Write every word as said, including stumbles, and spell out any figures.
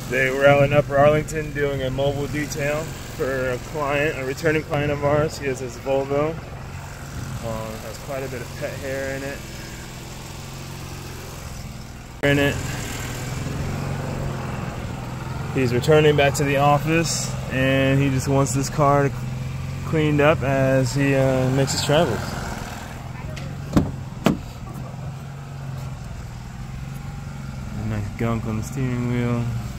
They were out in Upper Arlington doing a mobile detail for a client, a returning client of ours. He has his Volvo. Um, has quite a bit of pet hair in it. In it. He's returning back to the office, and he just wants this car cleaned up as he uh, makes his travels. Nice gunk on the steering wheel.